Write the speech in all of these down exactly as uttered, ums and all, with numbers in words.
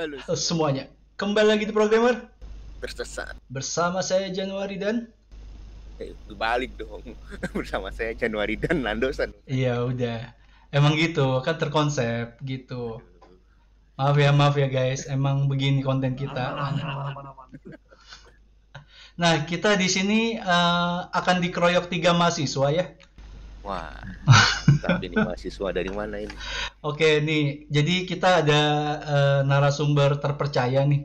Halo Halo semua. semuanya, kembali lagi di Programmer Tersesat. bersama saya Januari dan Eh, balik dong. Bersama saya Januari dan Nando San. iya udah, emang gitu kan terkonsep gitu. Aduh. Maaf ya maaf ya guys, emang begini konten Aman, kita. aman, aman, aman. Nah kita di sini eh, akan dikeroyok tiga mahasiswa ya. Wah, mantap ini mahasiswa dari mana ini? Oke nih, jadi kita ada eh, narasumber terpercaya nih.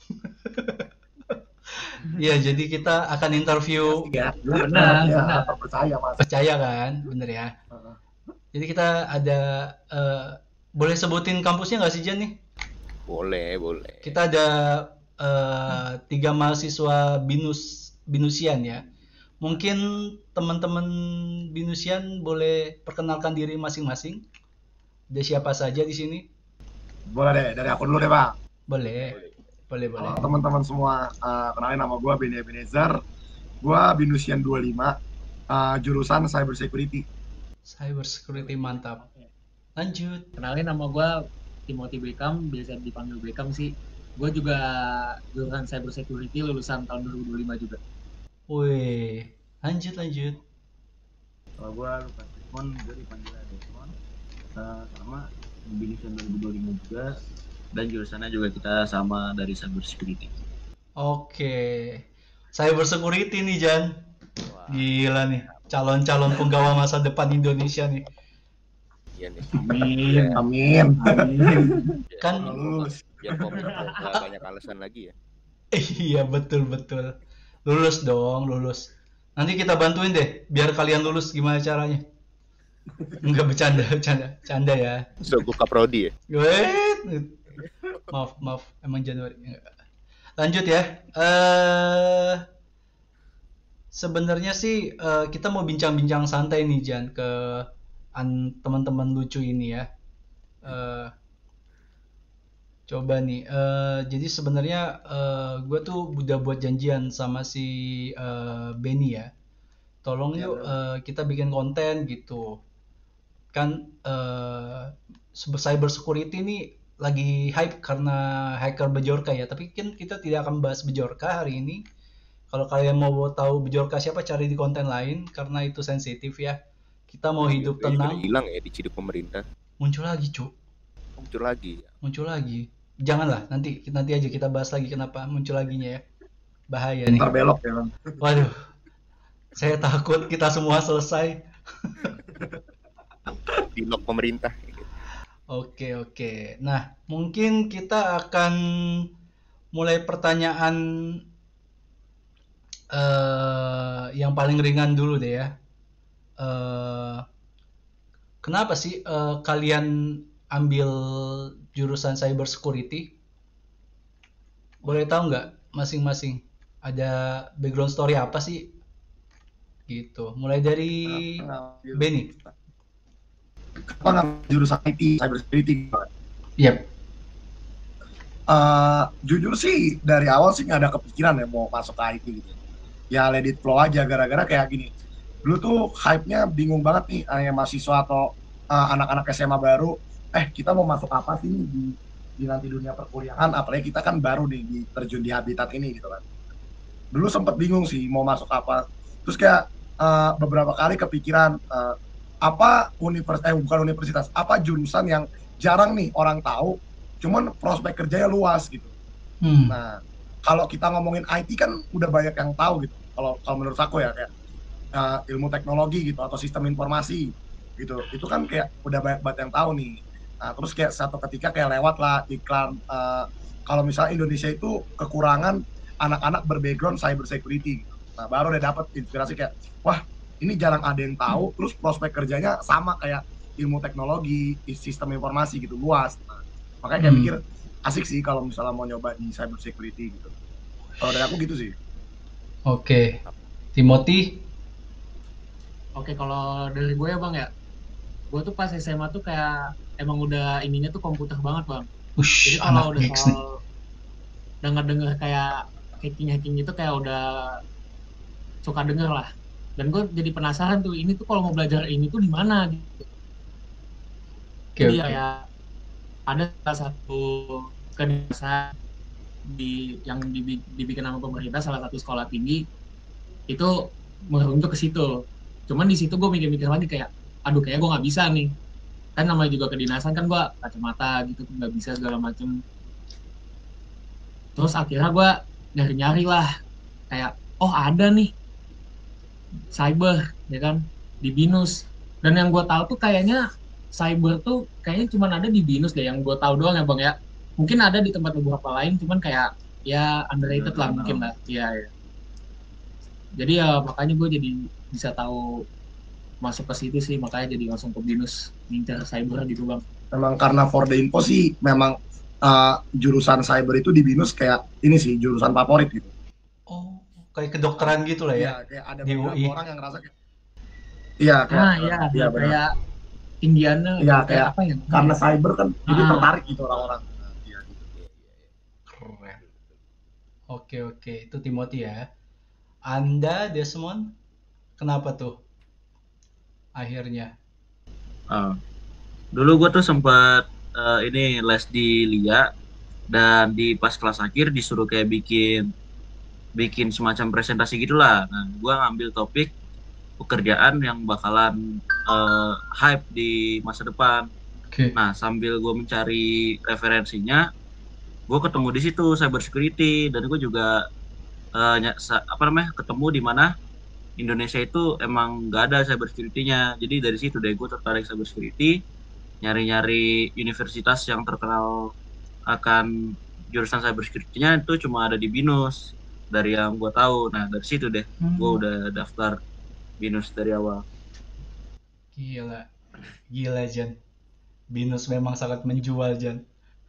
Iya, jadi kita akan interview. Ya, benar, ya, benar. percaya mas. Percaya kan, bener ya. Jadi kita ada, eh, boleh sebutin kampusnya nggak sih Jan nih? Boleh, boleh. Kita ada eh, tiga mahasiswa binus binusian ya. Mungkin teman-teman binusian boleh perkenalkan diri masing-masing. Ada siapa saja di sini? Boleh deh, dari aku dulu deh bang. Boleh, boleh, boleh. Halo teman-teman semua, uh, kenalin nama gue Benny Ebenezer. Gue Binusian dua puluh lima, uh, jurusan Cyber Security. Cyber security mantap. Lanjut. Kenalin nama gue Timothy Beckham, biasa dipanggil Beckham sih. Gue juga jurusan Cyber Security lulusan tahun dua ribu dua puluh lima juga. Wih, lanjut lanjut. Kalau gue Lukas Desmond, gue dipanggil Desmond, uh, sama Binusian dua ribu dua puluh lima juga, dan jurusannya juga kita sama dari Cyber Security. Oke, cyber security nih Jan. Wah, Gila nih, calon-calon penggawa masa depan Indonesia nih. iya nih. Amin. Amin. Biar Kan- kominfo- biar kominfo nggak banyak alasan lagi ya. Iya betul betul. Lulus dong, lulus. Nanti kita bantuin deh, biar kalian lulus gimana caranya. Enggak bercanda, bercanda, canda ya. So, buka prodi ya. Wait. Maaf, maaf, emang Januari. Enggak. Lanjut ya. Eh sebenarnya sih eh, kita mau bincang-bincang santai nih Jan ke an- teman-teman lucu ini ya. Eh coba nih. eh jadi sebenarnya eh gue tuh udah buat janjian sama si eh, Benny ya. Tolong Ya, yuk eh, kita bikin konten gitu. Kan eh cyber security ini lagi hype karena hacker Bejorka ya. Tapi kan kita tidak akan bahas Bejorka hari ini. Kalau kalian mau tahu Bejorka siapa, cari di konten lain karena itu sensitif ya. Kita mau hidup Dia juga tenang. hilang ya, diciduk pemerintah. Muncul lagi, Cuk. Muncul lagi. Muncul lagi. Janganlah, nanti nanti aja kita bahas lagi kenapa muncul laginya ya. Bahaya nih. Ntar belok ya bang. Waduh. Saya takut kita semua selesai. Di lock pemerintah. Oke, oke. Nah, mungkin kita akan mulai pertanyaan eh yang paling ringan dulu deh ya. Eh kenapa sih eh, kalian ambil jurusan cyber security? Boleh tahu nggak masing-masing? Ada background story apa sih? Gitu. Mulai dari Benny. Apa ngambil jurusan I T, Cyber Security? Yap. Uh, jujur sih dari awal sih nggak ada kepikiran ya mau masuk ke I T gitu. Ya let it flow aja, gara-gara kayak gini. Dulu tuh hype-nya bingung banget nih, kayak mahasiswa atau uh, anak-anak S M A baru. Eh kita mau masuk apa sih nih di, di nanti dunia perkuliahan? Apalagi kita kan baru nih di terjun di habitat ini gitu kan. Dulu sempet bingung sih mau masuk apa. Terus kayak uh, beberapa kali kepikiran uh, apa universitas, eh bukan universitas, apa jurusan yang jarang nih orang tahu, cuman prospek kerjanya luas gitu. Hmm. Nah, kalau kita ngomongin I T kan udah banyak yang tahu gitu. Kalau kalau menurut aku ya kayak uh, ilmu teknologi gitu atau sistem informasi gitu. Itu kan kayak udah banyak banget yang tahu nih. Nah, terus kayak satu ketika kayak lewat lah iklan uh, kalau misalnya Indonesia itu kekurangan anak-anak berbackground cyber security gitu. Nah, baru udah dapet inspirasi kayak wah, ini jarang ada yang tahu, terus prospek kerjanya sama kayak ilmu teknologi, sistem informasi gitu, luas. Nah, makanya kayak Hmm. mikir asik sih kalau misalnya mau nyoba di cyber security gitu. Kalau dari aku gitu sih. Oke. Timothy. Oke, kalau dari gue ya bang ya, gue tuh pas S M A tuh kayak emang udah ininya tuh komputer banget bang. Ush, Jadi kalau anak udah geeks nih. soal denger-denger kayak hacking-hacking gitu kayak udah suka denger lah. Dan gue jadi penasaran tuh, ini tuh kalau mau belajar ini tuh di mana gitu. Oke, Jadi oke. kayak ada salah satu kedinasan di yang dibi- dibikin sama pemerintah salah satu sekolah tinggi itu merujuk ke situ. Cuman di situ gue mikir-mikir lagi kayak, aduh kayak gue nggak bisa nih. Kan namanya juga kedinasan kan gue kacamata gitu nggak bisa segala macem. Terus akhirnya gue nyari-nyari lah kayak, oh ada nih cyber ya kan di BINUS. Dan yang gue tahu tuh kayaknya cyber tuh kayaknya cuma ada di BINUS deh, yang gue tahu doang ya bang ya. Mungkin ada di tempat beberapa lain, cuman kayak ya underrated lah mungkin lah. Iya ya. Jadi ya makanya gue jadi bisa tahu masuk ke situ sih, makanya jadi langsung ke BINUS ngincer cyber gitu bang. Memang karena for the info sih, memang uh, jurusan cyber itu di BINUS kayak ini sih jurusan favorit gitu. Oh, kayak kedokteran gitu lah ya. Iya, kayak ada Di beberapa U I. orang yang ngerasa kayak iya kayak Nah iya, iya, benar. kayak tinggiannya Iya, kayak, kayak apa ya? karena cyber kan jadi Ah. tertarik gitu orang-orang. Iya gitu. Keren. Oke oke, itu Timothy ya. Anda Desmond, kenapa tuh? Akhirnya. Ah. Dulu gue tuh sempat eh, ini les di L I A, dan di pas kelas akhir disuruh kayak bikin bikin semacam presentasi gitulah. Nah, gue ngambil topik pekerjaan yang bakalan eh, hype di masa depan. Oke. Nah, sambil gue mencari referensinya, gue ketemu di situ cyber security, dan gue juga eh, ny- sa- apa namanya ketemu di mana Indonesia itu emang nggak ada cyber security-nya. Jadi dari situ deh gue tertarik cyber security, nyari-nyari universitas yang terkenal akan jurusan cyber security-nya itu cuma ada di BINUS dari yang gue tahu. Nah dari situ deh Hmm. gue udah daftar BINUS dari awal. Gila. Gila Jan. BINUS memang sangat menjual Jan.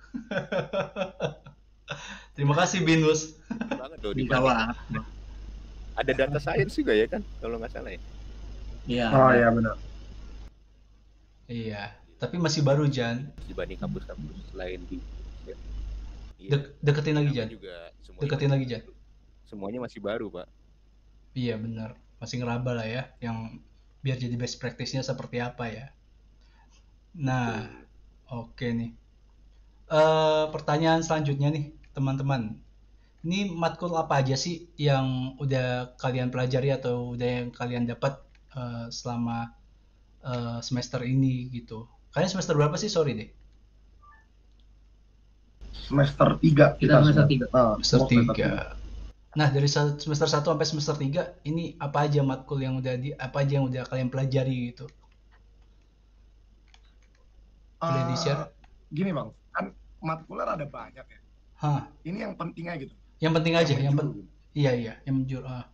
Terima kasih BINUS. Banget dong, Bisa dibanding- banget. ada data science juga ya kan kalau nggak salah ya. Iya. Oh iya benar. Iya, tapi masih baru Jan. Dibanding kampus-kampus lain di ya. Iya. Dek- deketin lagi Jan. Namanya juga semuanya Deketin masih- lagi Jan. Semuanya masih baru pak. Iya benar, masih ngeraba lah ya, yang biar jadi best practice-nya seperti apa ya. Nah, oke nih. Eh pertanyaan selanjutnya nih, teman-teman. Ini matkul apa aja sih yang udah kalian pelajari atau udah yang kalian dapat eh, selama eh, semester ini gitu? Kalian semester berapa sih? Sorry deh. Semester tiga Kita semester semua. tiga. Nah, Semester semua semester tiga. Nah, dari sa- semester satu sampai semester tiga, ini apa aja matkul yang udah di apa aja yang udah kalian pelajari gitu? Boleh Eh, di-share? Gini bang, kan matkuler ada banyak ya. Hah, Ini yang penting aja gitu. yang penting aja, yang menjuru penting. gitu. Iya iya, yang menjur. Ah.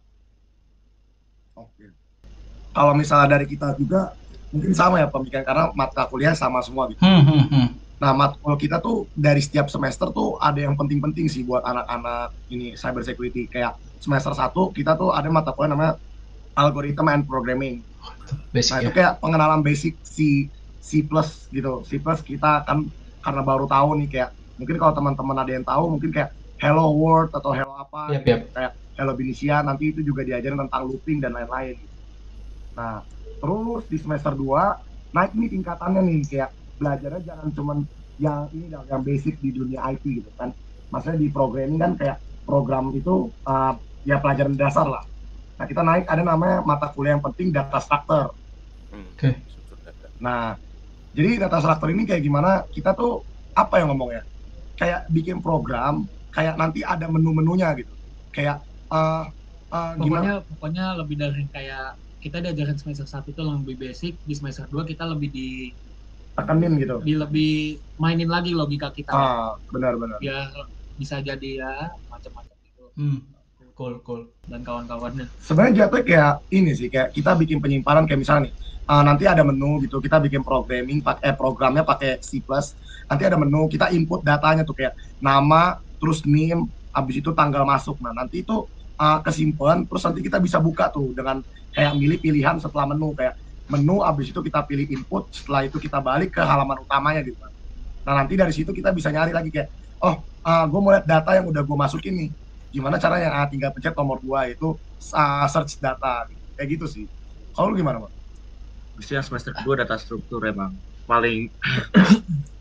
Oke. Kalau misalnya dari kita juga mungkin sama ya pemikiran karena mata kuliah sama semua gitu. Hmm, hmm, hmm. Nah, matkul kita tuh dari setiap semester tuh ada yang penting-penting sih buat anak-anak ini cyber security. Kayak semester satu kita tuh ada mata kuliah namanya algorithm and programming. Basic Nah, ya. itu kayak pengenalan basic C C plus gitu. C plus kita kan karena baru tahu nih kayak mungkin kalau teman-teman ada yang tahu mungkin kayak hello world atau hello apa Yap, gitu. yap. Kayak hello Benicia nanti itu juga diajarin tentang looping dan lain-lain. Nah, terus di semester dua naik nih tingkatannya nih kayak belajarnya jangan cuman yang ini dong, yang basic di dunia I T gitu kan. Maksudnya di programming kan kayak program itu uh, ya pelajaran dasar lah. Nah, kita naik ada namanya mata kuliah yang penting data structure. Hmm. Oke. Struktur data. Nah, jadi data structure ini kayak gimana? Kita tuh apa yang ngomongnya? Kayak bikin program, kayak nanti ada menu-menunya gitu. Kayak uh, uh, Pokoknya gimana? pokoknya lebih dari kayak kita diajarin semester satu itu lebih basic, di semester dua kita lebih di, Tekenin gitu. di lebih mainin lagi logika kita Ah, benar-benar. biar bisa jadi ya macam-macam gitu Hmm. Cool, cool. dan kawan-kawannya. Sebenarnya jatuh kayak ini sih, kayak kita bikin penyimpanan kayak misalnya nih, uh, nanti ada menu gitu, kita bikin programming, pakai eh, programnya pakai C plus, nanti ada menu, kita input datanya tuh kayak nama, terus name, habis itu tanggal masuk. Nah, nanti itu uh, kesimpan, terus nanti kita bisa buka tuh dengan kayak milih pilihan setelah menu, kayak menu, habis itu kita pilih input, setelah itu kita balik ke halaman utamanya gitu. Nah, nanti dari situ kita bisa nyari lagi kayak, oh, uh, gue mau lihat data yang udah gue masukin nih. Gimana caranya? Ah, tinggal pencet nomor dua itu uh, search data. Kayak gitu sih. Kalau lu gimana, Bang? Biasanya semester kedua data struktur emang paling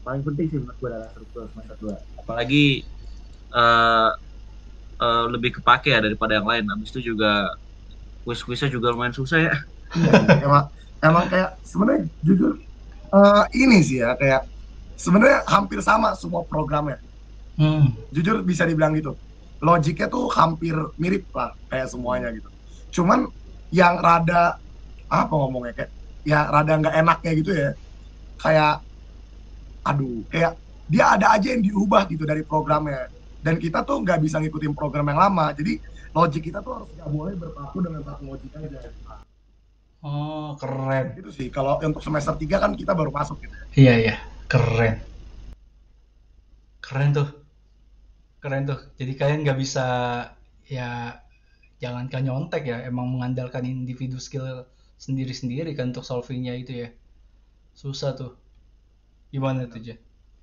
paling penting sih menurut gue dalam struktur semester dua. Apalagi uh, uh, lebih kepake ya daripada yang lain. Habis itu juga kuis-kuisnya juga lumayan susah ya. Iya, emang emang kayak sebenarnya jujur eh, ini sih ya kayak sebenarnya hampir sama semua programnya. Hmm. Jujur bisa dibilang gitu. Logiknya tuh hampir mirip lah kayak semuanya gitu. Cuman yang rada apa ngomongnya kayak ya rada nggak enaknya gitu ya. Kayak aduh kayak dia ada aja yang diubah gitu dari programnya. Dan kita tuh nggak bisa ngikutin program yang lama. Jadi logik kita tuh harus nggak boleh berpaku dengan satu logik aja. Oh, keren. Itu sih kalau untuk semester tiga kan kita baru masuk gitu. Iya, iya. Keren. Keren tuh. Keren tuh. Jadi kalian nggak bisa ya jangankan nyontek ya, emang mengandalkan individu skill sendiri-sendiri kan untuk solvingnya itu ya. Susah tuh. Gimana tuh, Ja?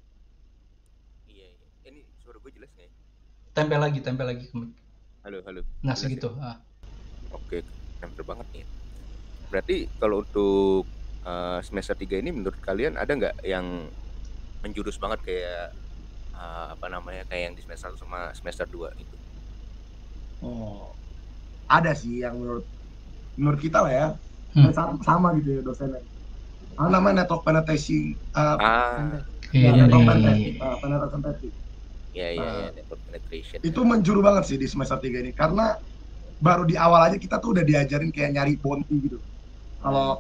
Iya, iya. Ini suara gue jelas nggak ya? Tempel lagi, tempel lagi. Halo, halo. Nah, Jelas segitu. ya? Ah. Oke, hampir banget nih. Berarti kalau untuk uh, semester tiga ini menurut kalian ada nggak yang menjurus banget kayak uh, apa namanya kayak yang di semester satu sama semester dua itu? Oh, ada sih yang menurut menurut kita lah ya Hmm. sama, sama gitu ya dosennya. Ah, namanya network penetration, uh, Ah, ya, Ini. network penetration, uh, penetration testing. ya ya Ah. ya network penetration. Itu menjuru banget sih di semester tiga ini karena baru di awal aja kita tuh udah diajarin kayak nyari bounty gitu. Kalau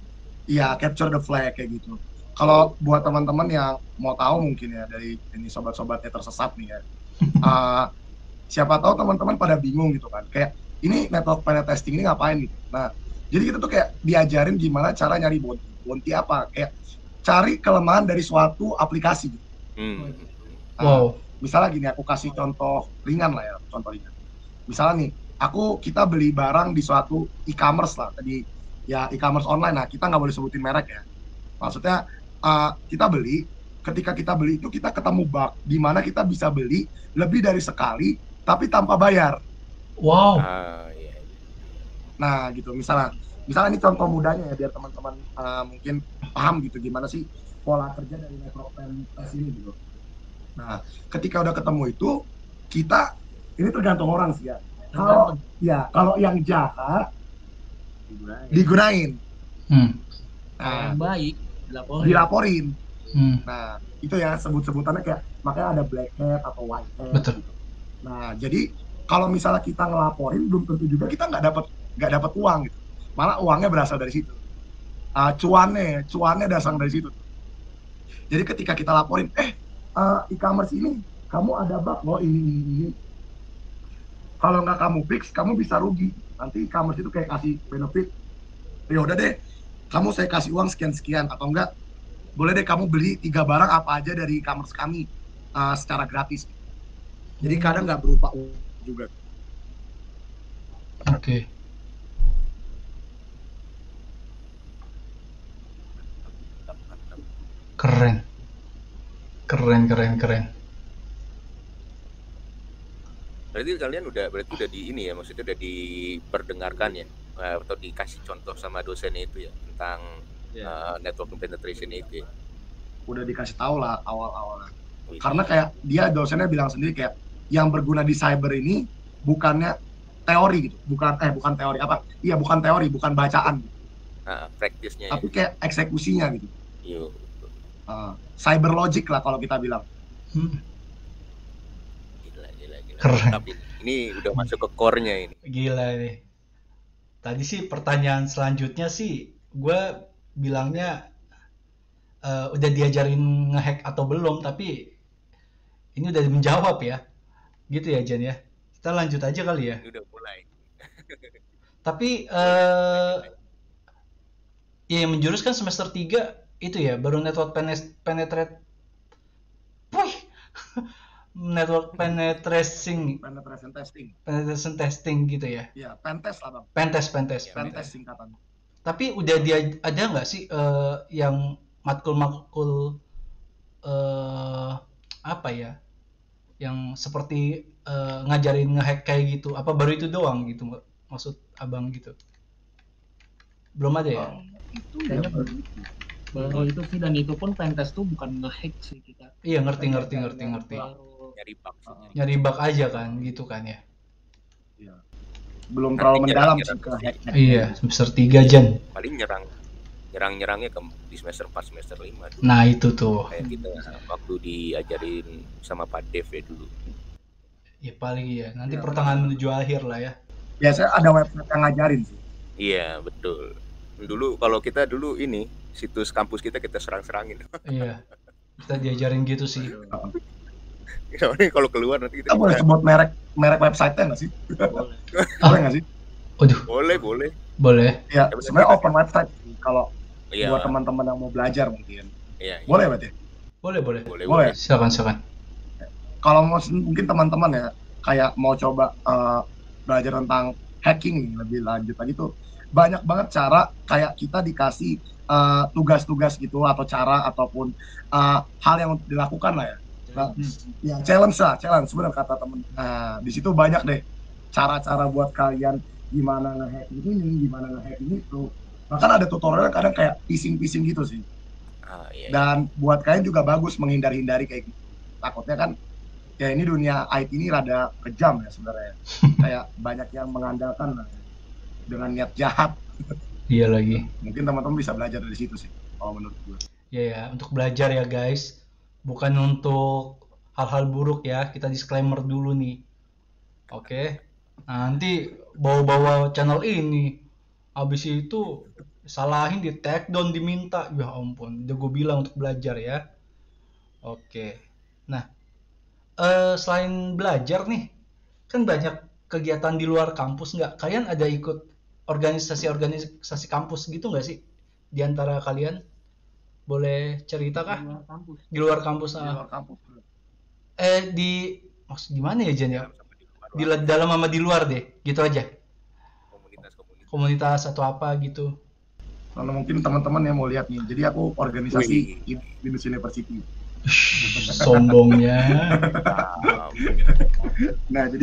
ya capture the flag kayak gitu. Kalau buat teman-teman yang mau tahu mungkin ya dari ini sobat-sobatnya tersesat nih ya. Uh, siapa tahu teman-teman pada bingung gitu kan. Kayak ini network penetration ini ngapain gitu. Nah, jadi kita tuh kayak diajarin gimana cara nyari bounty. Bounty apa? Kayak cari kelemahan dari suatu aplikasi gitu. Hmm. Nah, Wow. misalnya gini, aku kasih contoh ringan lah ya, contoh ringan. Misalnya nih, aku kita beli barang di suatu e-commerce lah, tadi ya e-commerce online. Nah, kita nggak boleh sebutin merek ya. Maksudnya uh, kita beli, ketika kita beli itu kita ketemu bug di mana kita bisa beli lebih dari sekali tapi tanpa bayar. Wow. Ah, iya. Nah, gitu. Misalnya, misalnya ini contoh mudahnya ya biar teman-teman uh, mungkin paham gitu gimana sih pola kerja dari network penetration ini gitu. Nah, ketika udah ketemu itu, kita ini tergantung orang sih ya. Kalau ya kalau yang jahat digunain, Hmm. nah, yang baik dilaporin. dilaporin. Hmm. Nah, itu ya sebut-sebutannya kayak makanya ada black hat atau white hat. Betul. Gitu. Nah, jadi kalau misalnya kita ngelaporin belum tentu juga kita nggak dapat nggak dapat uang gitu. Malah uangnya berasal dari situ. Uh, cuannya, cuannya datang dari situ. Jadi ketika kita laporin, eh uh, e-commerce ini kamu ada bug loh ini ini ini. Kalau nggak kamu fix, kamu bisa rugi. Nanti e-commerce itu kayak kasih benefit. Ya udah deh, kamu saya kasih uang sekian sekian atau enggak? Boleh deh kamu beli tiga barang apa aja dari e-commerce kami uh, secara gratis. Jadi kadang nggak berupa uang juga. Oke. Keren. Keren, keren, keren. Berarti kalian udah berarti udah di ini ya, maksudnya udah diperdengarkan ya eh, atau dikasih contoh sama dosennya itu ya tentang Ya. eh, network penetration itu ya. Udah dikasih tahu lah awal-awalnya. Wih, Karena kayak dia dosennya bilang sendiri kayak yang berguna di cyber ini bukannya teori gitu, bukan eh bukan teori apa? Iya bukan teori, bukan bacaan, ah, praktisnya ya. tapi kayak eksekusinya gitu. Yo. Uh, cyber logic lah kalau kita bilang. Hmm. Gila, gila, gila. Keren. Tapi ini udah masuk ke core-nya ini. Gila nih. Tadi sih pertanyaan selanjutnya sih gue bilangnya eh, udah diajarin ngehack atau belum, tapi ini udah menjawab ya. Gitu ya Jen ya. Kita lanjut aja kali ya. Ini udah mulai. Tapi eh ya yang menjurus kan semester tiga itu ya, baru network penes- penetrate Wih. network penetration Penetration testing. penetration testing gitu ya. Iya, pentest lah bang. Pentest, pentest, Ya, Pentest pentest. singkatan. Tapi udah dia ada nggak sih eh, yang matkul-matkul eh apa ya, yang seperti eh, ngajarin ngehack kayak gitu? Apa baru itu doang gitu mak- maksud abang gitu? Belum ada ya? Oh, itu ya Kayaknya baru. Baru itu sih, dan itu pun pentest tuh bukan nge-hack sih kita. Iya, ngerti ngerti ngerti ngerti. Baru Nyari bug sih, nyari Nyari bug aja kan, gitu kan ya. Belum Nanti terlalu mendalam nyerang-nyerang sih ke sih. hack. Iya, semester tiga Jan. paling nyerang nyerang-nyerangnya ke di semester empat semester lima dulu. Nah, itu tuh. Kayak kita waktu diajarin sama Pak Dev ya dulu. Ya paling iya, nanti Iya, pertengahan menuju akhir lah ya. Biasanya ada website yang ngajarin sih. Iya, betul. Dulu kalau kita dulu ini situs kampus kita kita serang-serangin. Iya. Kita diajarin gitu sih. Soalnya kalau keluar nanti kita Kita boleh sebut merek merek website-nya nggak sih? boleh. Boleh nggak sih? Waduh, boleh, boleh. boleh. Ya, Ya, sebenarnya open website sih, kalau Iya. buat teman-teman yang mau belajar mungkin. Iya, iya. Boleh berarti? Boleh, boleh. Boleh, Boleh. Silakan, silakan. Kalau mau mungkin teman-teman ya kayak mau coba eh, belajar tentang hacking nih, lebih lanjut lagi tuh banyak banget cara kayak kita dikasih eh, tugas-tugas gitu atau cara ataupun eh, hal yang dilakukan lah ya. Nah, ya challenge lah, challenge sebenarnya kata temen. Nah, di situ banyak deh cara-cara buat kalian gimana nge-hack ini, gimana nge-hack ini tuh. Bahkan ada tutorial kadang kayak phishing-phishing gitu sih. Ah, iya. Dan buat kalian juga bagus menghindari-hindari kayak gitu. Takutnya kan ya ini dunia I T ini rada kejam ya sebenarnya. Kayak banyak yang mengandalkan lah ya, dengan niat jahat. Iya lagi. Mungkin teman-teman bisa belajar dari situ sih kalau menurut gue. Ya ya, untuk belajar ya guys. Bukan untuk hal-hal buruk ya. Kita disclaimer dulu nih. Oke. Nah, nanti bawa-bawa channel ini. Habis itu salahin, di take down, diminta. Ya ampun, udah gue bilang untuk belajar ya. Oke. Nah, eh, selain belajar nih, kan banyak kegiatan di luar kampus nggak? Kalian ada ikut organisasi-organisasi kampus gitu nggak sih? Di antara kalian? Boleh cerita kah? Luar kampus. Di luar kampus? Di ah. luar kampus. Eh, di... Maksud gimana ya, Jan ya? Dalam sama di luar, Di la- dalam sama di luar deh, gitu aja. komunitas-komunitas. Komunitas atau apa gitu. Kalau mungkin teman-teman yang mau lihat nih, jadi aku organisasi Wih. Binus University. Sombongnya. Ah, Nah, jadi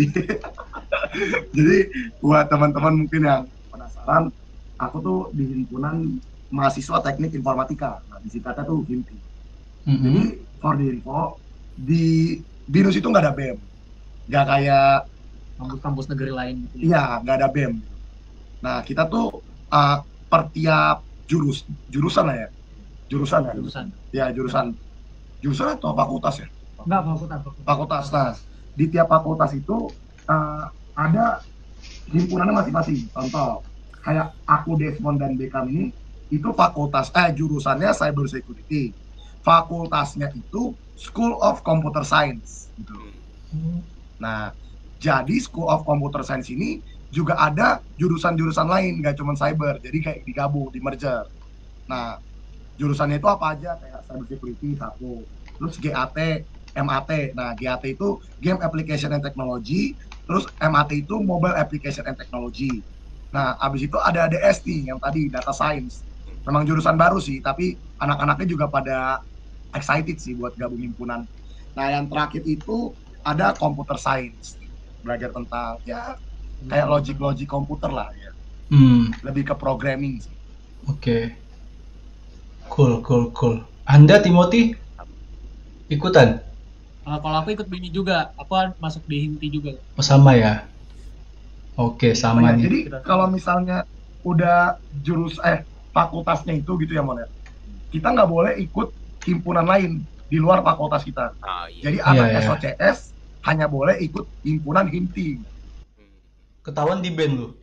jadi buat teman-teman mungkin yang penasaran, aku tuh di himpunan mahasiswa teknik informatika. Nah, disingkatnya tuh HIMPI. Mm-mm. Jadi for the info, di Binus itu nggak ada B E M, nggak kayak Kampus-kampus negeri lain gitu. ya. iya nggak ada B E M. Nah, kita tuh uh, per tiap jurus jurusan lah ya, jurusan ya, Jurusan. ya jurusan jurusan atau fakultas ya, Enggak, fakultas. fakultas. fakultas. Nah, di tiap fakultas itu uh, ada himpunannya masing-masing. Contoh kayak aku Desmond dan Beckham ini itu fakultas eh jurusannya cyber security, fakultasnya itu School of Computer Science gitu. Nah, jadi School of Computer Science ini juga ada jurusan-jurusan lain, nggak cuma cyber, jadi kayak digabung, di merger. Nah, jurusannya itu apa aja, kayak cyber security satu, terus G A T, M A T. Nah, G A T itu Game Application and Technology, terus M A T itu Mobile Application and Technology. Nah, abis itu ada D S nih, yang tadi Data Science. Memang jurusan baru sih, tapi anak-anaknya juga pada excited sih buat gabung himpunan. Nah, yang terakhir itu ada Computer Science, belajar tentang ya kayak logic-logic komputer lah ya, Hmm, lebih ke programming sih. oke. Cool, cool, cool. Anda, Timothy? Ikutan? Uh, kalau aku ikut bini juga, aku masuk di Himti juga. Oh, sama ya? Oke, sama Nah, nih. jadi kalau misalnya udah jurus eh fakultasnya itu gitu ya Mon ya, kita nggak boleh ikut himpunan lain di luar fakultas kita. ah, iya. Jadi Iya, anak iya. S O C S hanya boleh ikut himpunan Himti. Hmm. Ketahuan di band lu?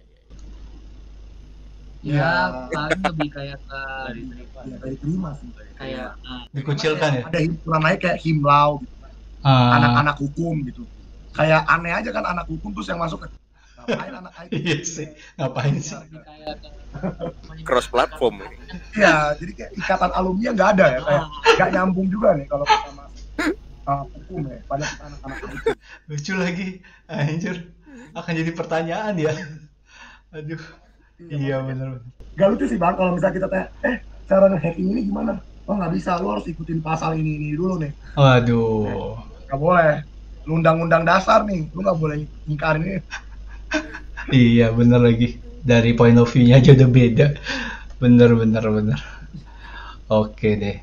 Ya, Ya. paling lebih kayak ke Ya dari terima sih. kayak uh, Dikucilkan ya? Ada himpunan lain kayak Himlau, gitu. Ah, anak-anak hukum gitu. Kayak aneh aja kan anak hukum terus yang masuk. Ngapain anak I T? iya sih. Ngapain sih? lebih kayak ke Cross platform ini. Iya, jadi kayak ikatan alumni nggak ada ya, kayak nggak nyambung juga nih kalau kita masuk uh, hukum ya, pada kita anak-anak I T. Lucu lagi. Anjir. Akan jadi pertanyaan ya. Aduh. Iya, bener. Gak lucu sih bang, kalau misalnya kita tanya, eh cara nge-hacking ini gimana? Oh nggak bisa, lu harus ikutin pasal ini ini dulu nih. Waduh. Nggak boleh. Lu undang-undang dasar nih, lu nggak boleh ingkarin ini. Iya, bener lagi. Dari point of view-nya aja udah beda. Bener, bener, bener. Oke deh.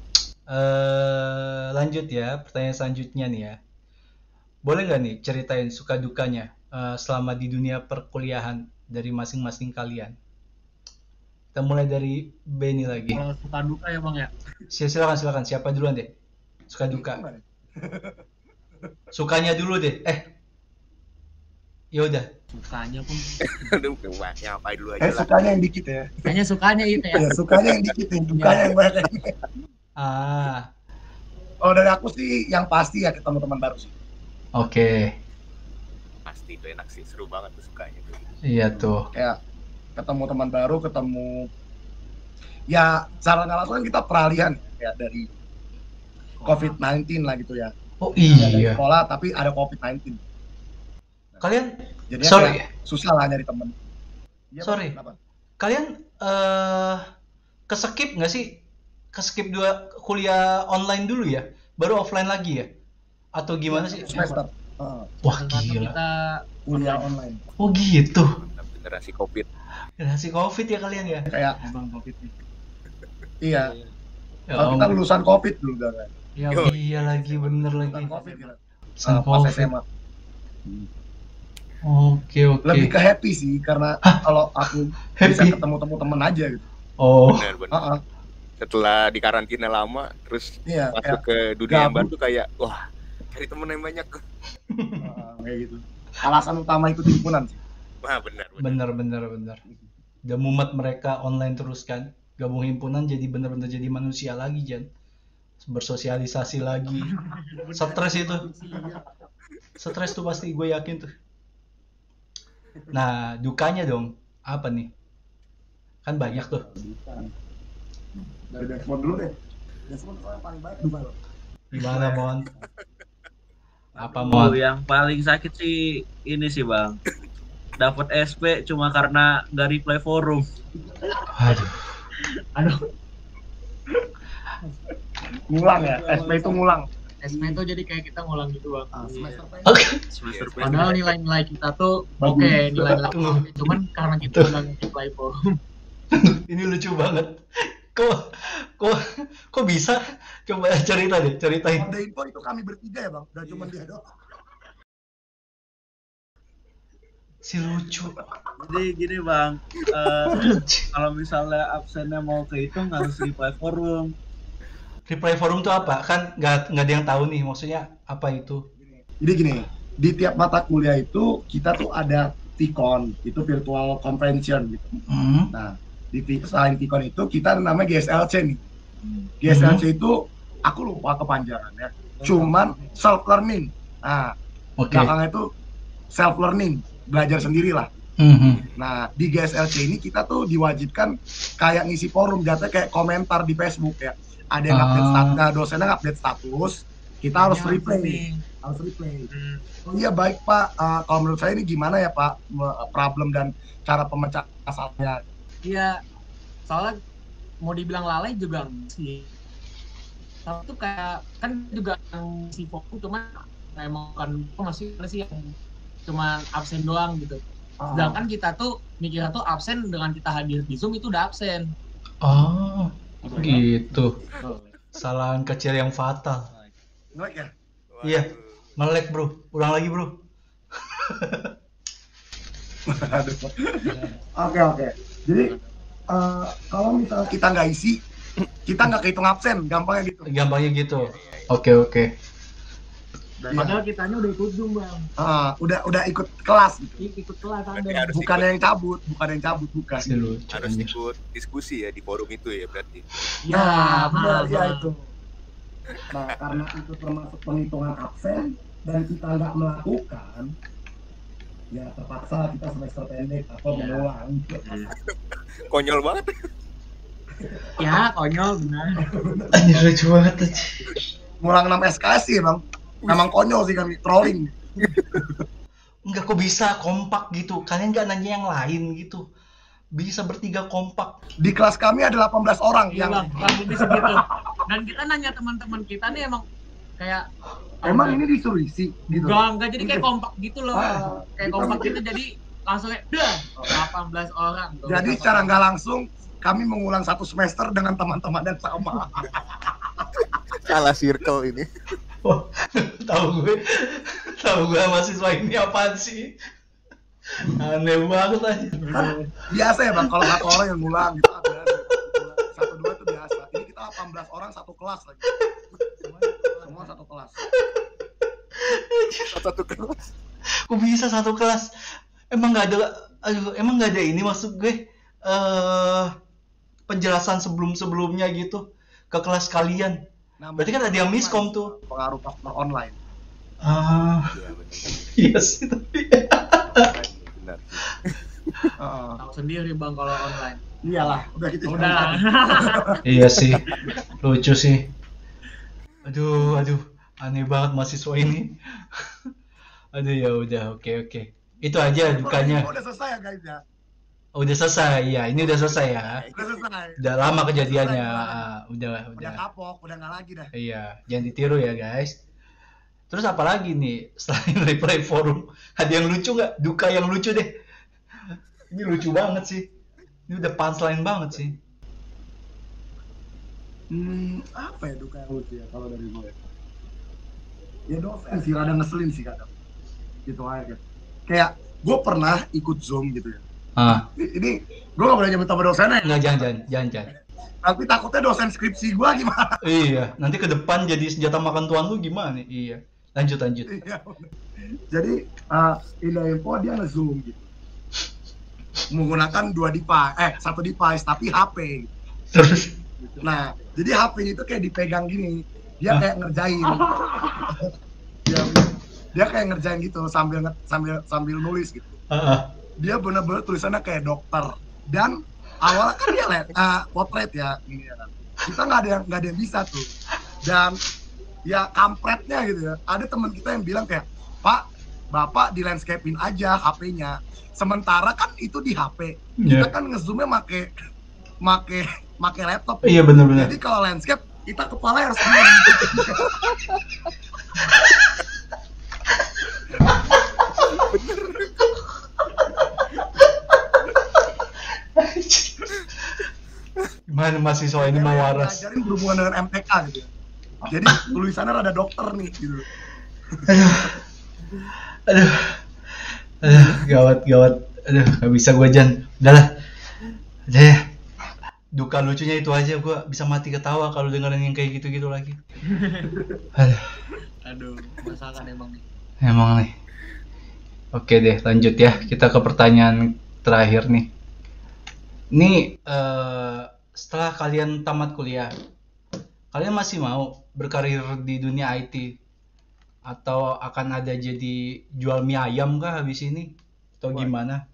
Eh lanjut ya, pertanyaan selanjutnya nih ya. Boleh nggak nih ceritain suka dukanya eh, selama di dunia perkuliahan dari masing-masing kalian? Kita mulai dari Benny lagi. Kalau suka duka ya bang ya. Sil- Silakan silakan, siapa duluan deh? Suka duka. Sukanya dulu deh. Eh, ya udah. Sukanya pun Aduh, wah, ngapain dulu aja Eh lah. sukanya yang dikit ya. kayaknya sukanya itu ya. Ya sukanya yang dikit nih, dukanya yang banyak. Ah, Kalau dari aku sih yang pasti ya ketemu teman baru sih. oke. Pasti itu enak sih, seru banget tuh sukanya tuh. Iya tuh. Kayak ketemu teman baru, ketemu ya secara nggak langsung kan kita peralihan ya dari covid sembilan belas lah gitu ya. Oh Nggak dari iya. sekolah tapi ada covid sembilan belas. Kalian, Jadi sorry, susah lah nyari temen. Ya, Sorry. Bang, kenapa? kalian eh keskip nggak sih? Keskip dua kuliah online dulu ya, baru offline lagi ya? Atau gimana sih? Semester. Heeh, Wah Karena gila. kita kuliah online. Oh gitu. Mantap, generasi covid. Generasi COVID ya kalian ya? Kayak bang covid nih. iya. Ya Kalau kita ampun. lulusan covid dulu kan. Iya Yo. bang. Iya lagi, bener lagi. Lulusan covid gitu. Lulusan Uh, pas COVID. S M A. Oke oke. Lebih ke happy sih karena kalau aku bisa Happy. ketemu temen aja gitu. Oh, Benar benar. Heeh. Setelah di karantina lama, terus Iya, masuk kayak ke dunia yang gabut. baru tuh kayak wah, cari temen yang banyak. heeh, kayak gitu. Alasan utama ikut himpunan sih. Wah, benar benar. bener bener bener. Udah mumet mereka online terus kan. Gabung himpunan jadi bener-bener jadi manusia lagi Jan. Bersosialisasi lagi. Stres itu. Stres tuh pasti, gue yakin tuh. Nah, dukanya dong. Apa nih? Kan banyak tuh. Dari Desmond dulu deh. Desmond tuh yang paling baik duka loh. Gimana, Mon? Apa, Oh, Mon? yang paling sakit sih ini sih bang, dapat S P cuma karena nggak reply forum. Aduh. Aduh, Ngulang ya, S P itu ngulang. S P itu jadi kayak kita ngulang gitu bang. Ah, semester pendek. Oke. Semester Iya, pendek. Padahal nilai-nilai kita tuh Bagus. oke, nilai-nilai Tunggu. kita. Cuman karena kita udah apply forum. Ini lucu banget. Kok kok kok bisa? Coba cerita deh, ceritain. Kode info itu kami bertiga ya bang, udah cuma dia doang. Si lucu. Jadi gini bang, eh, kalau misalnya absennya mau kehitung harus reply forum. Reply forum tuh apa? Kan nggak nggak ada yang tahu nih, maksudnya apa itu? Jadi gini, di tiap mata kuliah itu kita tuh ada Vicon, itu virtual convention gitu. Hmm. Nah, di Vi- selain Vicon itu kita ada namanya G S L C nih. G S L C itu aku lupa kepanjangannya. Cuman self learning. Nah, Oke. belakangnya itu self learning, belajar sendiri lah. Mhm. Nah, di G S L C ini kita tuh diwajibkan kayak ngisi forum, jatuhnya kayak komentar di Facebook ya. Ada yang update Ah. status, nah, dosennya update status, kita harus Ini replay. nih. Harus replay. Hmm. Oh iya baik Pak, Eh, kalau menurut saya ini gimana ya Pak, Me- problem dan cara pemecahan masalahnya. Iya, soalnya mau dibilang lalai juga enggak sih. Tapi tuh kayak kan juga yang si fokus cuma emang kan masih ada sih yang cuma absen doang gitu. Sedangkan kita tuh mikirnya tuh absen dengan kita hadir di Zoom itu udah absen. Oh, gitu. Kesalahan kecil yang fatal. Ngelek ya? Iya. Ngelek, Bro. Ulang lagi, Bro. Aduh. Oke oke. Jadi eh, kalau misalnya kita nggak isi, kita nggak kehitung absen, gampangnya gitu. Gampangnya gitu. Oke, oke. Iya. Padahal kitanya udah ikut Zoom bang, Ah, udah udah ikut kelas gitu. Ik- ikut kelas Berarti ada. harus Bukan ikut, yang cabut, bukan yang cabut, bukan. Si lucu harus anjir. ikut diskusi ya di forum itu ya berarti. Ya, Nah, benar ya Bang. itu. Nah, karena itu termasuk penghitungan absen dan kita nggak melakukan, ya terpaksa kita semester pendek atau mengulang. Konyol banget. Ya, konyol benar. Anjir lucu banget aja. Ngulang enam S K S sih bang. Emang konyol sih kami trolling. Enggak, kok bisa kompak gitu. Kalian nggak nanya yang lain gitu. Bisa bertiga kompak. Di kelas kami ada delapan belas orang Iya yang bang, kurang lebih segitu. Dan kita nanya teman-teman kita nih emang kayak emang ini disuruh isi gitu. enggak, enggak jadi kayak kompak gitu loh. Ah, Kayak kita kompak mikir- gitu jadi langsung kayak dah delapan belas orang tuh. Jadi secara nggak langsung kami mengulang satu semester dengan teman-teman yang sama. Salah circle ini. Wah, tahu gue, tahu gue mahasiswa ini apaan sih? Aneh banget aja. Biasa ya bang, kalau satu orang yang ngulang gitu ada. Satu dua itu biasa. Ini kita delapan belas orang satu kelas lagi. Semua satu kelas. Satu kelas. Kok bisa satu kelas? Emang nggak ada, aduh, emang nggak ada ini maksud gue eh penjelasan sebelum-sebelumnya gitu ke kelas kalian. Nah, Berarti kan ada yang miskom tuh. Pengaruh faktor online. Ah, Iya benar. iya sih tapi. Benar. Heeh. Tahu sendiri bang kalau online. Iyalah, udah gitu. Udah. Iya sih, lucu sih. Aduh, aduh, aneh banget mahasiswa ini. Aduh ya udah, oke oke. Itu aja dukanya. Udah selesai ya guys ya. Oh, udah selesai ya, ini udah selesai ya. Udah selesai. Udah lama kejadiannya. Selesai, Ah, udah, Udah udah. kapok, udah nggak lagi dah. Iya, jangan ditiru ya guys. Terus apa lagi nih selain Reply Forum? Ada yang lucu nggak? Duka yang lucu deh. Ini lucu banget sih. Ini udah punchline banget sih. Hmm, apa ya duka yang lucu ya kalau dari gue? Ya dosen sih, rada ngeselin sih kadang. Gitu aja. Kayak gue pernah ikut Zoom gitu ya. Ah, Ini gue gak boleh nyebut nama dosennya ya. nggak jangan jangan jangan jangan. Tapi takutnya dosen skripsi gue gimana? Iya, nanti ke depan jadi senjata makan tuan lu gimana? Iya. Lanjut lanjut. Iya, bener. Jadi uh, Indah Info dia nge-zoom gitu. Menggunakan dua device, eh satu device tapi H P. Gitu. Terus Nah, jadi H P itu kayak dipegang gini, dia kayak ngerjain. dia, dia kayak ngerjain gitu sambil nge- sambil sambil nulis gitu. ah, ah. Dia bener-bener tulisannya kayak dokter. Dan awalnya kan dia lihat uh, potret ya, ini ya kan. Kita nggak ada yang nggak ada yang bisa tuh. Dan ya kampretnya gitu ya. Ada teman kita yang bilang kayak, Pak, Bapak di landscape-in aja H P-nya. Sementara kan itu di H P. Kita Iya. kan nge-zoom-nya make make make laptop. Iya benar-benar. Jadi kalau landscape kita kepala harus gini. Gimana mahasiswa ini mau waras? Ngajarin berhubungan dengan M T K gitu ya. Jadi tulisannya rada dokter nih gitu. Aduh, aduh, aduh, gawat, gawat, aduh, gak bisa gue Jan, udahlah, udah ya. Duka lucunya itu aja, gue bisa mati ketawa kalau dengerin yang kayak gitu-gitu lagi. Aduh, Aduh, masakan emang nih. emang nih. Oke deh, lanjut ya, kita ke pertanyaan terakhir nih. Ini eh, setelah kalian tamat kuliah, kalian masih mau berkarir di dunia I T? Atau akan ada jadi jual mie ayam kah habis ini? Atau Wah. gimana?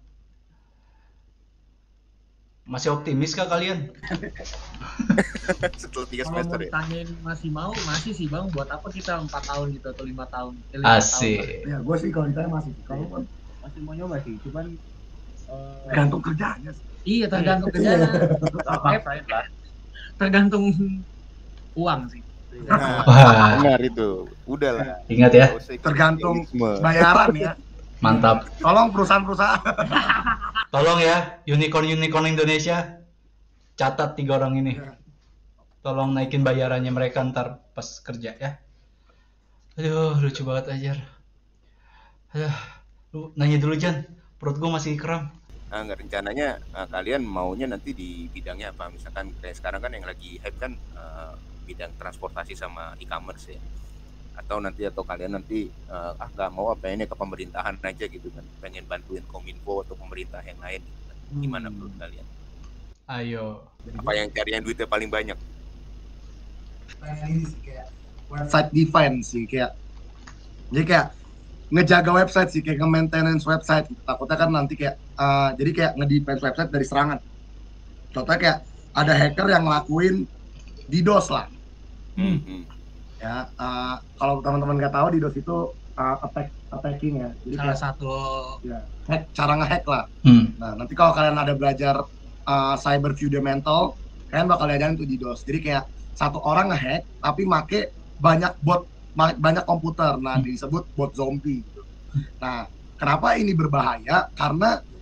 Masih optimis kah kalian? Setelah tiga Kalau mau semester ya. ditanyain masih mau, masih sih bang. Buat apa kita empat tahun gitu atau lima tahun? Eh, lima tahun. Asik. Ya gue sih kalau ditanya masih. Kalau kan Masih mau nyoba sih, cuman eh, tergantung kerjanya sih. Iya tergantung Iya. kerjaan. apa lah. Tergantung uang sih. Nah, Wah, benar itu. Udahlah. ingat ya, Nggak usah ikut Tergantung idealisme. bayaran ya. mantap. Tolong perusahaan-perusahaan. Tolong ya, unicorn-unicorn Indonesia, catat tiga orang ini. Iya. Tolong naikin bayarannya mereka ntar pas kerja ya. Aduh, lucu banget aja. Aduh, lu nanya dulu Jan, perut gua masih kram. Nah, nggak rencananya eh, kalian maunya nanti di bidangnya apa? Misalkan kayak sekarang kan yang lagi hype kan eh, bidang transportasi sama e-commerce ya. Atau nanti atau kalian nanti eh, ah nggak mau apa ini ke pemerintahan aja gitu kan, pengen bantuin Kominfo atau pemerintah yang lain gitu kan. Gimana Hmm. menurut kalian? Ayo. Apa yang cari yang duitnya paling banyak? Pengen ini sih kayak website defense sih kayak. Jadi kayak ngejaga website sih kayak nge-maintenance website. Takutnya kan nanti kayak eh, jadi kayak nge-defense website dari serangan. Contohnya kayak ada hacker yang ngelakuin DDoS lah. Hmm. Hmm. Ya, eh, kalau teman-teman nggak tahu DDoS itu eh, attack attacking ya. Jadi Salah kayak satu ya, hack, cara nge-hack lah. Hmm. Nah, nanti kalau kalian ada belajar uh, cyber fundamental, kalian bakal diajarin tuh DDoS. Jadi kayak satu orang nge-hack tapi make banyak bot, ma- banyak komputer. Nah, Hmm. disebut bot zombie gitu. Nah, kenapa ini berbahaya? Karena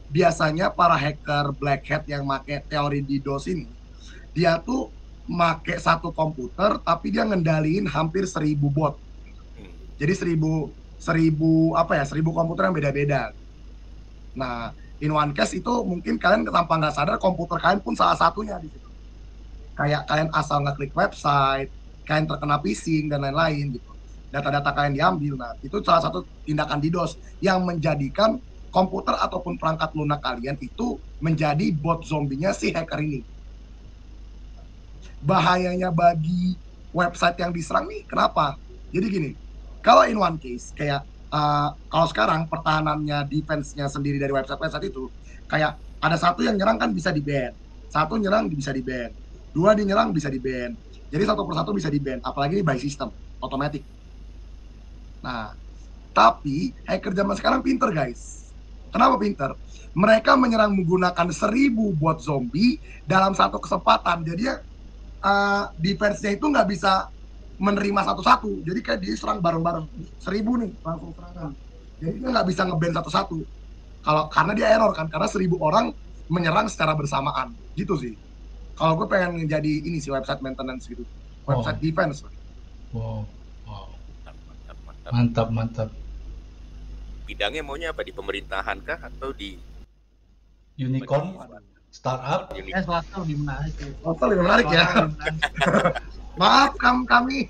biasanya para hacker black hat yang pakai teori DDoS ini, dia tuh make satu komputer tapi dia ngendaliin hampir seribu bot. Jadi seribu seribu apa ya seribu komputer yang beda-beda. Nah, in one case itu mungkin kalian tanpa nggak sadar komputer kalian pun salah satunya di situ. Kayak kalian asal ngeklik website, kalian terkena phishing dan lain-lain gitu. Data-data kalian diambil. Nah, itu salah satu tindakan DDoS yang menjadikan komputer ataupun perangkat lunak kalian itu menjadi bot zombinya si hacker ini. Bahayanya bagi website yang diserang nih, kenapa? Jadi gini, kalau in one case, kayak uh, kalau sekarang pertahanannya, defense-nya sendiri dari website-website itu, kayak ada satu yang nyerang kan bisa di-ban, satu nyerang bisa di-ban, dua dinyerang bisa di-ban, jadi satu persatu bisa di-ban, apalagi ini by system, otomatis. Nah, tapi hacker zaman sekarang pinter guys. Kenapa pinter? Mereka menyerang menggunakan seribu bot zombie dalam satu kesempatan. Jadi ya uh, defense-nya itu nggak bisa menerima satu-satu. Jadi kayak dia serang bareng-bareng. Seribu nih langsung serangan. Jadi dia nggak bisa nge-ban satu-satu. Kalau karena dia error kan, karena seribu orang menyerang secara bersamaan. Gitu sih. Kalau gue pengen jadi ini sih website maintenance gitu, website Oh. defense. Wow, wow, Mantap, mantap, mantap. mantap, mantap. Bidangnya maunya apa, di pemerintahan kah atau di Unicorn, startup, unit? Ya swasta lebih menarik. ya. Oh, lebih menarik ya. Swasta lebih menarik. Maaf kam kami.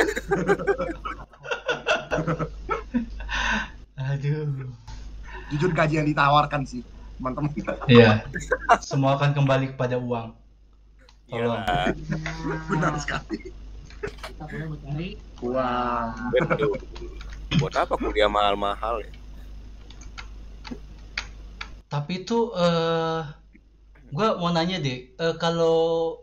aduh, Jujur gaji yang ditawarkan sih, teman-teman. iya, semua akan kembali kepada uang. Tolong. Iyalah, Benar sekali. Kita boleh bercari. Wah. betul. Buat apa kuliah mahal-mahal ya? Tapi itu, eh, gue mau nanya deh, eh, kalau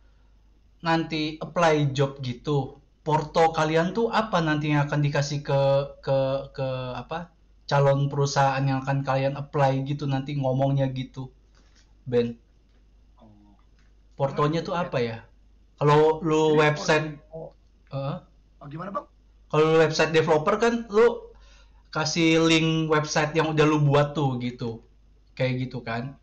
nanti apply job gitu, porto kalian tuh apa nanti yang akan dikasih ke ke ke apa calon perusahaan yang akan kalian apply gitu nanti ngomongnya gitu, Ben? Portonya tuh apa ya? Kalau lu Jadi, website, Oh, eh, oh, gimana bang? kalau lu website developer kan lu kasih link website yang udah lu buat tuh gitu, kayak gitu kan?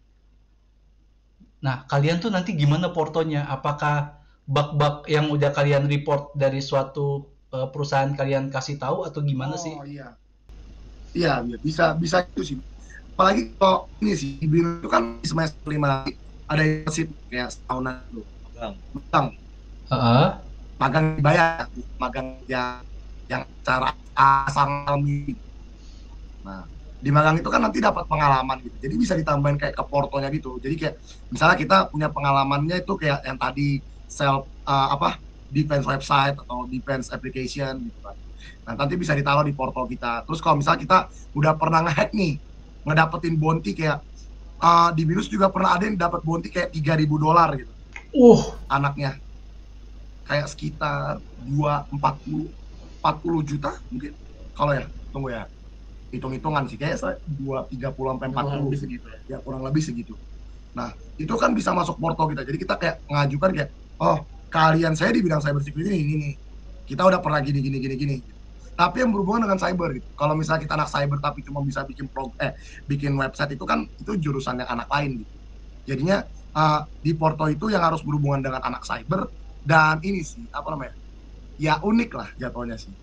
Nah, kalian tuh nanti gimana portonya? Apakah bug-bug yang udah kalian report dari suatu eh, perusahaan kalian kasih tahu atau gimana sih? Oh iya. Iya, iya, bisa bisa itu sih. Apalagi kalau ini sih, di BIN itu kan di semester lima ada internship kayak setahunan dulu. Magang. Magang. Heeh. Magang dibayar, magang yang yang cara asal alami. Nah, di magang itu kan nanti dapat pengalaman gitu. Jadi bisa ditambahin kayak ke portonya gitu. Jadi kayak misalnya kita punya pengalamannya itu kayak yang tadi self uh, apa defense website atau defense application gitu kan. Nah, nanti bisa ditaruh di portal kita. Terus kalau misalnya kita udah pernah ngehack nih, ngedapetin bounty kayak uh, di Binus juga pernah ada yang dapat bounty kayak tiga ribu dolar gitu. Uh, Anaknya kayak sekitar dua empat puluh empat puluh juta mungkin. Kalau ya, tunggu ya. Hitung-hitungan sih kayak dua tiga puluh sampai empat puluh segitu ya. Ya kurang lebih segitu. Nah, itu kan bisa masuk portal kita. Jadi kita kayak mengajukan kayak, "Oh, kalian saya di bidang cyber security ini ini nih. Kita udah pernah gini gini gini gini." Tapi yang berhubungan dengan cyber gitu. Kalau misalnya kita anak cyber tapi cuma bisa bikin prog eh bikin website itu kan itu jurusan yang anak lain gitu. Jadinya uh, di portal itu yang harus berhubungan dengan anak cyber dan ini sih apa namanya? Ya unik lah jatuhnya sih.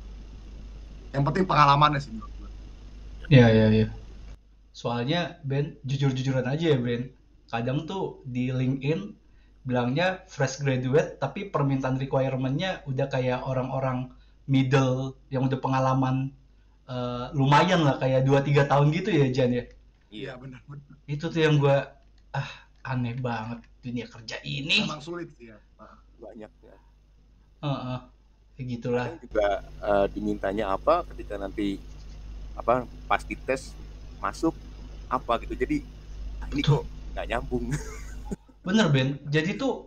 Yang penting pengalamannya sih menurut gue. ya ya ya. Soalnya Ben, jujur-jujuran aja ya Ben. Kadang tuh di LinkedIn bilangnya fresh graduate tapi permintaan requirement-nya udah kayak orang-orang middle yang udah pengalaman eh, lumayan lah kayak dua tiga tahun gitu ya Jan ya. Iya benar-benar. Itu tuh yang gua ah aneh banget dunia kerja ini. Emang sulit sih ya. Nah, Banyak ya. Heeh. Kayak gitulah. Kadang juga eh, dimintanya apa ketika nanti apa pas dites masuk apa gitu. Jadi ah, ini kok nggak nyambung. Bener Ben. Jadi tuh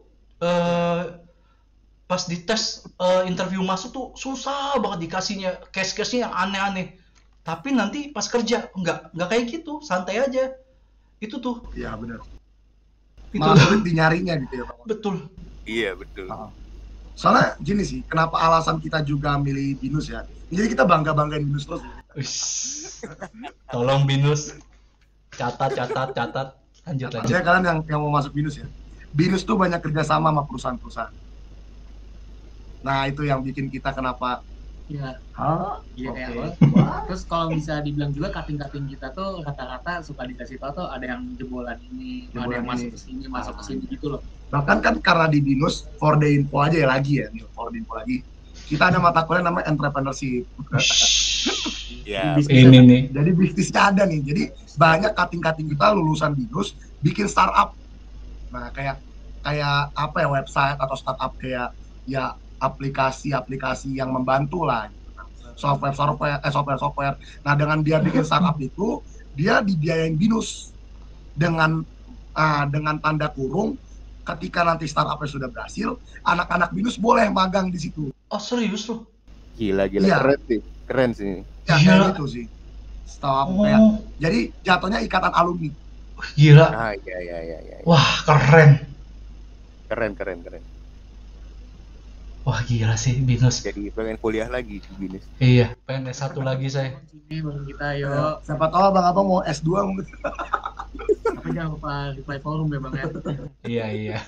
eh pas dites eh, interview masuk tuh susah banget dikasihnya case-case-nya yang aneh-aneh. Tapi nanti pas kerja enggak enggak kayak gitu, santai aja. Itu tuh, iya benar. itu Malah sulit dinyarinya gitu ya, Bang. betul. Iya betul. Ah. Soalnya gini sih, kenapa alasan kita juga milih Binus ya? Jadi kita bangga-banggain Binus terus. Uish. Tolong Binus. Catat, catat, catat. Lanjut, lanjut. Artinya kalian yang yang mau masuk binus ya. Binus tuh banyak kerjasama sama perusahaan-perusahaan. Nah itu yang bikin kita kenapa Iya, Hah? iya kayak Oke. apa. Terus kalau bisa dibilang juga cutting-cutting kita tuh rata-rata suka dikasih tahu tuh ada yang jebolan ini, ada Jebolan yang masuk ini. ke sini, masuk ke sini gitu loh. Bahkan kan karena di binus, for the info aja ya lagi ya, nih, for the info lagi. Kita ada mata kuliah namanya entrepreneurship. Ya, Bisnis Ini nih. Jadi bisnisnya ada nih. Jadi banyak cutting-cutting kita lulusan binus bikin startup. Nah kayak kayak apa ya, website atau startup kayak ya aplikasi-aplikasi yang membantu lah. Software software eh software software. Nah dengan dia bikin startup itu dia dibiayain binus dengan ah, dengan tanda kurung ketika nanti startupnya sudah berhasil, anak-anak binus boleh magang di situ. Oh serius lu? gila gila Iya. keren sih, keren sih. Ya Gila. kayak gitu sih. Setahu aku kayak. Oh, Jadi jatuhnya ikatan alumni. gila. Ah iya iya iya iya. Wah, keren. Keren keren keren. Wah, gila sih binus. Jadi pengen kuliah lagi di binus. Iya, pengen S satu lagi saya. Sini bareng kita, yuk. Siapa tahu abang abang mau S dua mungkin. Tapi jangan lupa reply forum ya bang ya. Iya, iya.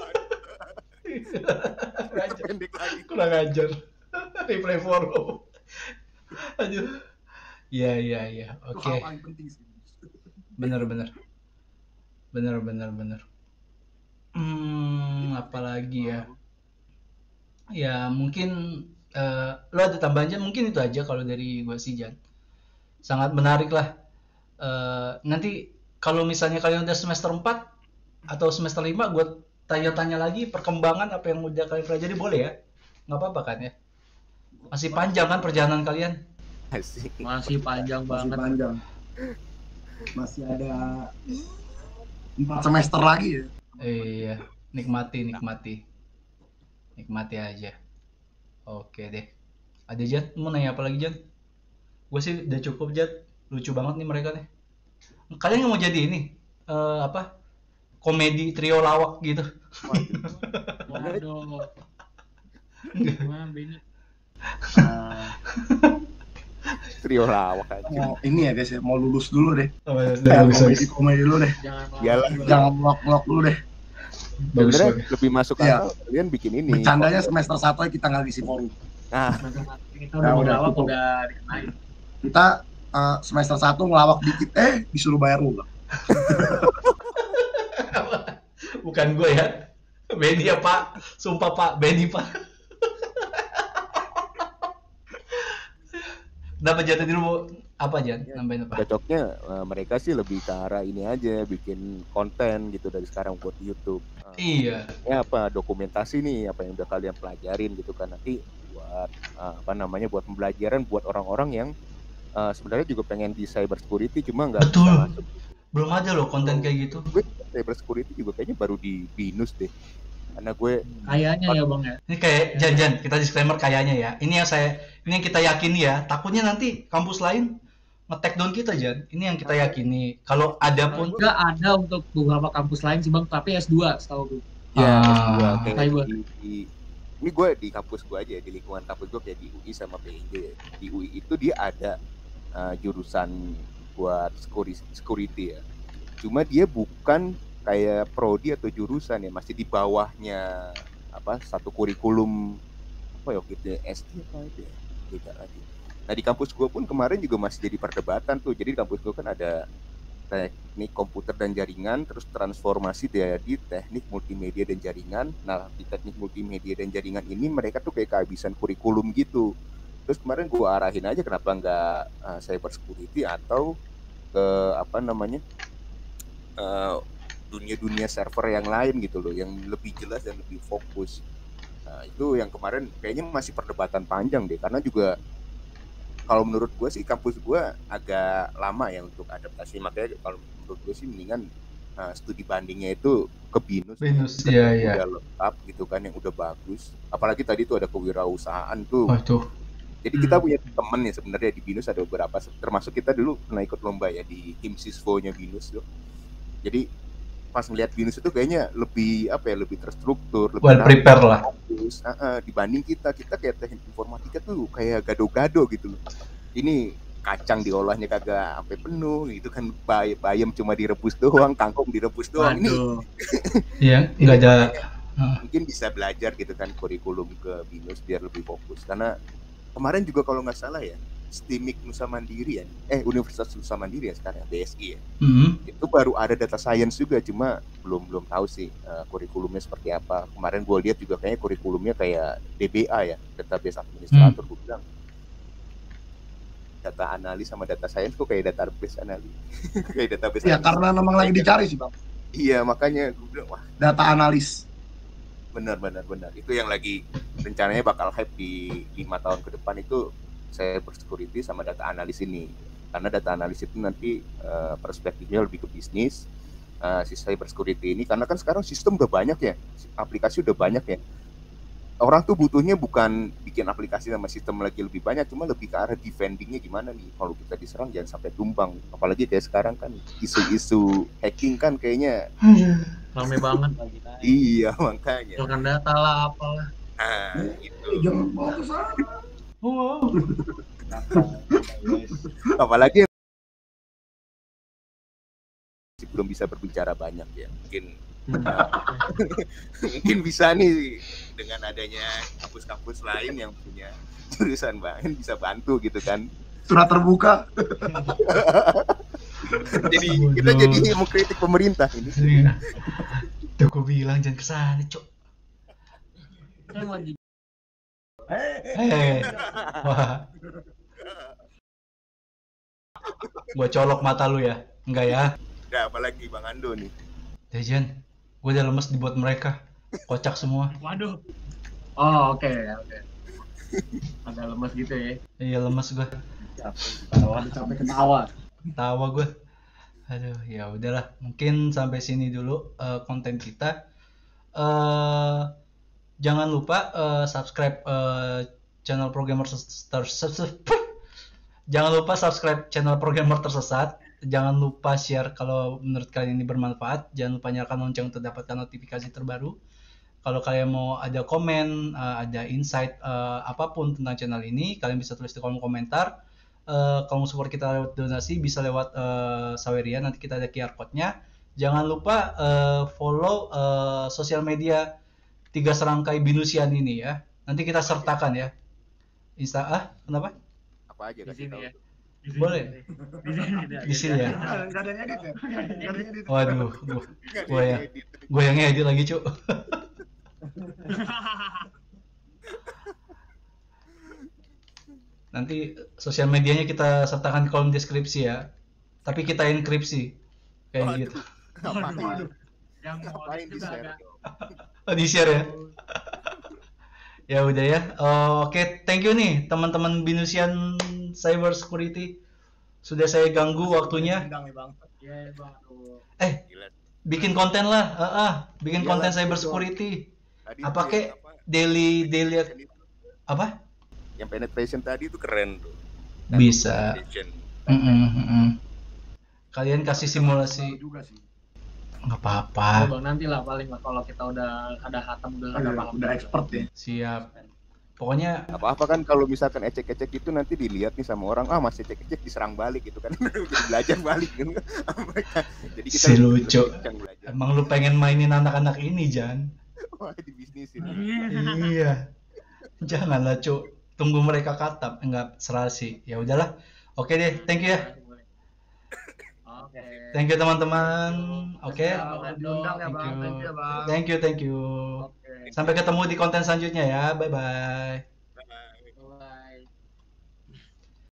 Pendek lagi. Kurang ajar. Replay forum. Aduh. Iya, iya, iya. Itu Oke. hal paling penting sih. Bener, bener. Bener, bener, bener. Hmm, apalagi ya? Ya, mungkin eh, lo ada tambahannya, mungkin itu aja kalau dari gua sih, Jan. Sangat menarik lah. Eh, nanti kalau misalnya kalian udah semester empat atau semester lima, gue tanya-tanya lagi perkembangan apa yang udah kalian pelajari, boleh ya? Nggak apa-apa kan ya? Masih panjang kan perjalanan kalian? Asik. Masih panjang Masih banget. panjang. Masih ada empat semester lagi ya. Iya, nikmati, nikmati. Nikmati aja. Oke deh. Ada Jan? Mau nanya apa lagi Jan? Gue sih udah cukup Jan. Lucu banget nih mereka nih. Kalian nggak mau jadi ini? Eh, apa? Komedi trio lawak gitu? Waduh. Gimana Benny? Nah, Trio lawak aja. mau ini ya guys ya, mau lulus dulu deh. Oh, ya, Kayak bagus, bagus. komedi komedi dulu deh. Jangan Iyalah. Jangan vlog-vlog dulu deh. Bagus, Sebenarnya bagus. lebih masuk Iya. akal kalian bikin ini. Bercandanya semester satu aja kita nggak ngisi forum. Nah, kita Ya, udah udah, ngelawak cukup. udah dikenain. Kita eh, semester satu ngelawak dikit, eh disuruh bayar ulang. Bukan gue ya. Benny ya Pak. Sumpah Pak. Benny Pak. Kenapa Jan tadi lu mau apa Jan? Nambahin apa? cocoknya eh, mereka sih lebih ke arah ini aja, bikin konten gitu dari sekarang buat YouTube. Eh, Iya. ya apa dokumentasi nih apa yang udah kalian pelajarin gitu kan, nanti buat eh, apa namanya buat pembelajaran buat orang-orang yang eh, sebenarnya juga pengen di cyber security cuma nggak Betul. bisa masuk. Belum ada loh konten kayak gitu. Gue cyber security juga kayaknya baru di binus deh, karena gue Kayaknya ya bang ya. Ini kayak Jan-Jan, kita disclaimer kayaknya ya. Ini yang saya, ini yang kita yakini ya. Takutnya nanti kampus lain nge-take down kita Jan. Ini yang kita yakini. Kalau ada pun, Enggak ada untuk beberapa kampus lain sih bang, tapi S dua setahu gue. ya Ah, gua kayak cyber. di, di- ini gue di kampus gue aja, di lingkungan kampus gue kayak di U I sama P I J. Di U I itu dia ada uh, jurusan buat security, security ya, cuma dia bukan kayak prodi atau jurusan ya, masih di bawahnya apa satu kurikulum apa ya gitu ya, S D apa itu ya, beda lagi. Nah di kampus gue pun kemarin juga masih jadi perdebatan tuh. Jadi di kampus gue kan ada teknik komputer dan jaringan, terus transformasi jadi teknik multimedia dan jaringan. Nah di teknik multimedia dan jaringan ini mereka tuh kayak kehabisan kurikulum gitu. Terus kemarin gue arahin aja kenapa nggak uh, cyber security atau ke apa namanya uh, dunia-dunia server yang lain gitu loh, yang lebih jelas dan lebih fokus. Nah itu yang kemarin kayaknya masih perdebatan panjang deh, karena juga kalau menurut gue sih kampus gue agak lama ya untuk adaptasi. Makanya kalau menurut gue sih mendingan uh, studi bandingnya itu ke binus, Binus, ya, iya, iya. udah lengkap gitu kan, yang udah bagus. Apalagi tadi tuh ada kewirausahaan tuh. oh tuh. Jadi kita punya temen ya sebenarnya di binus ada beberapa, termasuk kita dulu pernah ikut lomba ya di Himsiswo-nya binus tuh. Jadi pas ngeliat binus itu kayaknya lebih apa ya, lebih terstruktur, lebih Well prepare lah. fokus. Uh, uh, dibanding kita kita kayak teknik informatika tuh kayak gado-gado gitu loh. Ini kacang diolahnya kagak sampai penuh gitu kan, bay bayam cuma direbus doang, kangkung direbus doang. Ini Waduh. Iya, nggak ada. Heeh. mungkin bisa belajar gitu kan kurikulum ke BINUS biar lebih fokus. Karena kemarin juga kalau nggak salah ya, STIMIK Nusa Mandiri ya, eh Universitas Nusa Mandiri ya sekarang, B S I ya, Mhm. itu baru ada data science juga, cuma belum belum tahu sih eh, kurikulumnya seperti apa. Kemarin gue lihat juga kayaknya kurikulumnya kayak D B A ya, database administrator. Gue bilang data analis sama data science kok kayak database analis, kayak database Ya analis. karena memang lagi dicari sih bang, Iya, makanya gue bilang wah data analis. benar benar benar itu yang lagi rencananya bakal hype di lima tahun ke depan itu, cyber security sama data analis ini. Karena data analis itu nanti eh, perspektifnya lebih ke bisnis. Eh, si cyber security ini karena kan sekarang sistem udah banyak ya, aplikasi udah banyak ya, orang tuh butuhnya bukan bikin aplikasi sama sistem lagi lebih banyak, cuma lebih ke arah defendingnya gimana nih kalau kita diserang jangan sampai tumbang. Apalagi kayak sekarang kan isu-isu hacking kan kayaknya Rame banget. Lagi naik. iya makanya. Bukan data lah apalah. Nah, Eh, itu. jangan bawa ke sana. Wow. Apalagi yang masih belum bisa berbicara banyak ya, mungkin uh, mungkin bisa nih dengan adanya kampus-kampus lain yang punya jurusan banget bisa bantu gitu kan. Surat terbuka. Jadi kita Bodoh. jadi mengkritik pemerintah ini. Iya. Tuh gue bilang jangan kesana, cok. Kan lagi Hei, wah, gue colok mata lu ya? Enggak ya? Nah, apalagi Bang Ando nih. Dejan, gue udah lemes dibuat mereka. Kocak semua. waduh. Oh, oke, oke. Ada lemas gitu ya. Iya lemes gue. Ketawa, sampai ketawa. Tawa gue. Aduh, ya udahlah. Mungkin sampai sini dulu eh, konten kita. Eh jangan lupa eh, subscribe eh, channel programmer tersesat. Jangan lupa subscribe channel programmer tersesat. Jangan lupa share kalau menurut kalian ini bermanfaat. Jangan lupa nyalakan lonceng untuk dapatkan notifikasi terbaru. Kalau kalian mau ada komen, eh, ada insight eh, apapun tentang channel ini, kalian bisa tulis di kolom komentar. Eh, kalau mau support kita lewat donasi, bisa lewat eh, Saweria. Nanti kita ada Q R code-nya. Jangan lupa eh, follow eh, sosial media tiga serangkai binusian ini ya. Nanti kita sertakan ya. Insta ah, kenapa? Apa aja Di kasih sini tahu. ya. Di sini. Boleh. Di sini. Di sini ya. Nggak ada yang edit ya? Nggak ada yang edit. Waduh, gua, Nggak gua ya, diedit. gua yang edit lagi, Cuk. Nanti sosial medianya kita sertakan di kolom deskripsi ya. Tapi kita enkripsi. Kayak Waduh, gitu. ngapain? Yang mau Ngapain di juga share? agak Oh, di share ya. Ya udah ya. Oh, oke, thank you nih teman-teman Binusian Cyber Security. Sudah saya ganggu waktunya. Undang nih bang. ya bang. Aduh. Eh, Gila. bikin konten lah. Ah, ah, bikin Iyalah, konten cyber betul. security. Tadi Apa tuh kek? yang apa, Daily daily penetration itu, apa? yang penetration tadi itu keren tuh. Bisa. Penetration. Mm-mm, mm-mm. Kalian kasih simulasi. Juga sih. Nggak Ya, apa-apa. bang, nanti lah paling lah kalau kita udah ada hatam udah ada Udah, paham. udah expert ya. Siap. Pokoknya Apa-apa kan kalau misalkan ecek-ecek itu nanti dilihat nih sama orang, ah masih ecek-ecek diserang balik gitu kan. Jadi belajar balik gitu. Jadi kita Si lebih- lucu. lebih kencang belajar. emang lu pengen mainin anak-anak ini, Jan? Wah, di bisnis ini. Iya. Janganlah, Cuk. Tunggu mereka katam. Enggak serasi. Ya udahlah. Oke deh, thank you ya. Oke. Thank you teman-teman. Oke. Siap, diundang ya Thank bang. you. Thank you ya bang. Thank you, thank you. Oke. Sampai ketemu di konten selanjutnya ya. Bye bye.